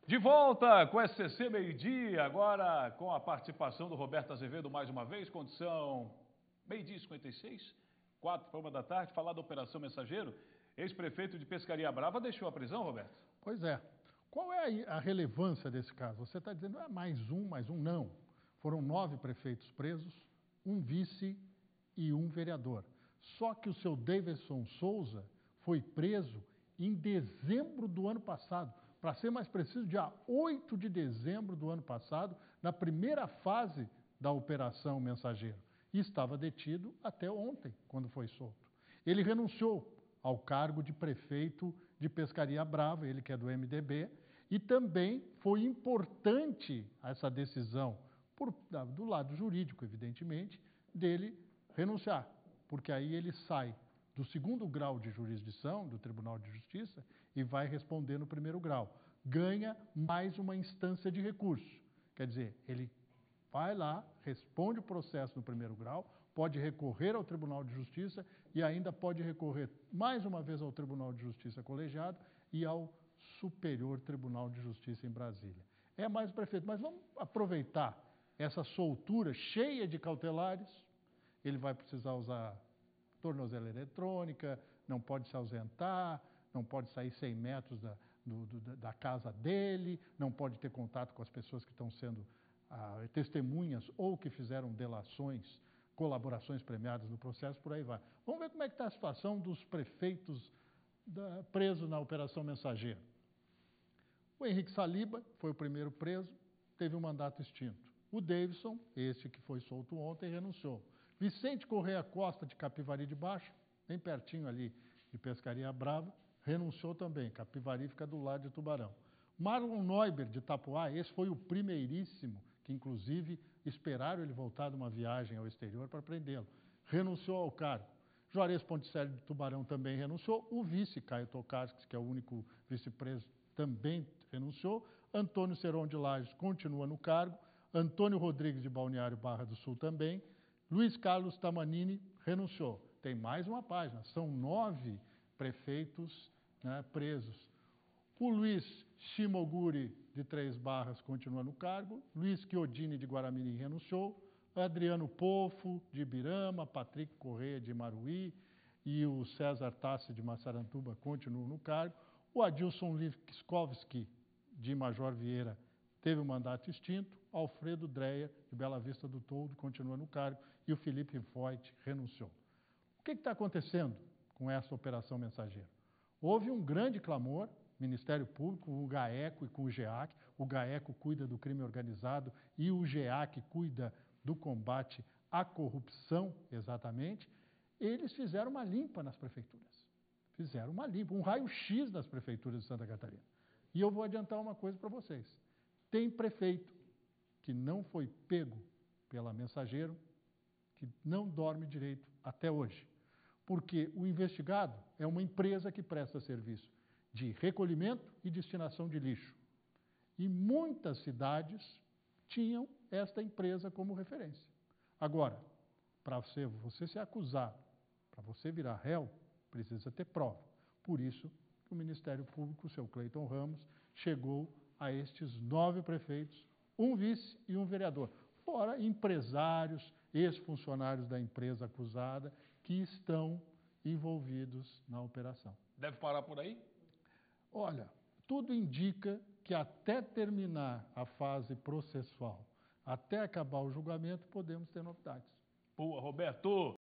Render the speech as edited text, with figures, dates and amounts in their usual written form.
De volta com SCC Meio-Dia, agora com a participação do Roberto Azevedo mais uma vez, condição meio-dia e 56, 4 da tarde, falar da Operação Mensageiro. Ex-prefeito de Pescaria Brava deixou a prisão, Roberto? Pois é. Qual é a relevância desse caso? Você está dizendo, mais um, não. Foram 9 prefeitos presos, um vice e um vereador. Só que o seu Davidson Souza foi preso em dezembro do ano passado. Para ser mais preciso, dia 8 de dezembro do ano passado, na primeira fase da Operação Mensageiro. E estava detido até ontem, quando foi solto. Ele renunciou ao cargo de prefeito de Pescaria Brava, ele que é do MDB, e também foi importante essa decisão, do lado jurídico, evidentemente, dele renunciar, porque aí ele sai do 2º grau de jurisdição, do Tribunal de Justiça, e vai responder no 1º grau. Ganha mais uma instância de recurso. Quer dizer, ele vai lá, responde o processo no 1º grau, pode recorrer ao Tribunal de Justiça e ainda pode recorrer mais uma vez ao Tribunal de Justiça colegiado e ao Superior Tribunal de Justiça em Brasília. É mais o prefeito, mas vamos aproveitar essa soltura cheia de cautelares. Ele vai precisar usar tornozela eletrônica, não pode se ausentar, não pode sair 100 metros da casa dele, não pode ter contato com as pessoas que estão sendo testemunhas ou que fizeram delações, colaborações premiadas no processo, por aí vai. Vamos ver como é que está a situação dos prefeitos presos na Operação Mensageiro. O Henrique Saliba foi o primeiro preso, teve um mandato extinto. O Davidson, esse que foi solto ontem, renunciou. Vicente Correia Costa, de Capivari de Baixo, bem pertinho ali de Pescaria Brava, renunciou também. Capivari fica do lado de Tubarão. Marlon Neuber, de Itapoá, esse foi o primeiríssimo, que inclusive esperaram ele voltar de uma viagem ao exterior para prendê-lo. Renunciou ao cargo. Juarez Ponticelli, de Tubarão, também renunciou. O vice, Caio Tokarski, que é o único vice-preso, também renunciou. Antônio Seron de Lages continua no cargo. Antônio Rodrigues, de Balneário Barra do Sul, também. Luiz Carlos Tamanini renunciou. Tem mais uma página, são 9 prefeitos, né, presos. O Luiz Shimoguri, de Três Barras, continua no cargo. Luiz Chiodini, de Guaramirim, renunciou. Adriano Pofo, de Ibirama. Patrick Correia, de Maruí. E o César Tassi, de Massaranduba, continuam no cargo. O Adilson Liskovski, de Major Vieira, teve o mandato extinto. Alfredo Dreia, de Bela Vista do Toldo, continua no cargo. E o Felipe Foyt renunciou. O que está acontecendo com essa Operação Mensageiro? Houve um grande clamor, Ministério Público, o GAECO e com o GEAC. O GAECO cuida do crime organizado e o GEAC cuida do combate à corrupção, exatamente. Eles fizeram uma limpa nas prefeituras. Fizeram uma limpa, um raio-x nas prefeituras de Santa Catarina. E eu vou adiantar uma coisa para vocês. Tem prefeito que não foi pego pela Mensageiro, que não dorme direito até hoje. Porque o investigado é uma empresa que presta serviço de recolhimento e destinação de lixo. E muitas cidades tinham esta empresa como referência. Agora, para você ser acusado, para você virar réu, precisa ter prova. Por isso, o Ministério Público, o seu Cleiton Ramos, chegou a estes 9 prefeitos, um vice e um vereador. Fora empresários, ex-funcionários da empresa acusada, que estão envolvidos na operação. Deve parar por aí? Olha, tudo indica que até terminar a fase processual, até acabar o julgamento, podemos ter novidades. Boa, Roberto!